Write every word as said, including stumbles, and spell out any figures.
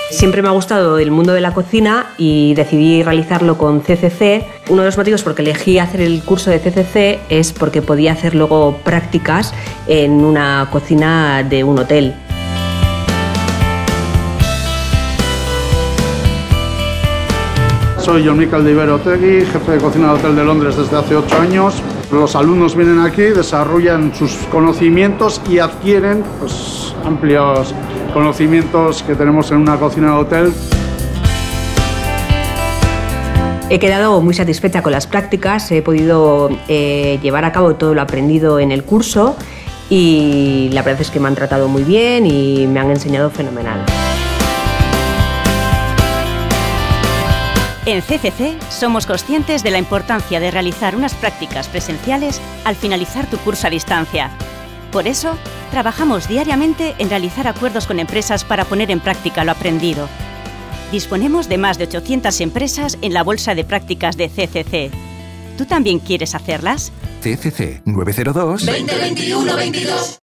Siempre me ha gustado el mundo de la cocina y decidí realizarlo con C C C. Uno de los motivos por que elegí hacer el curso de C C C es porque podía hacer luego prácticas en una cocina de un hotel. Soy Jon Miquel de Iberotegui, jefe de cocina del Hotel de Londres desde hace ocho años. Los alumnos vienen aquí, desarrollan sus conocimientos y adquieren pues, amplios conocimientos que tenemos en una cocina de hotel. He quedado muy satisfecha con las prácticas, he podido eh, llevar a cabo todo lo aprendido en el curso y la verdad es que me han tratado muy bien y me han enseñado fenomenal. En C C C somos conscientes de la importancia de realizar unas prácticas presenciales al finalizar tu curso a distancia. Por eso, trabajamos diariamente en realizar acuerdos con empresas para poner en práctica lo aprendido. Disponemos de más de ochocientas empresas en la bolsa de prácticas de C C C. ¿Tú también quieres hacerlas? C C C nueve cero dos veinte veintiuno veintidós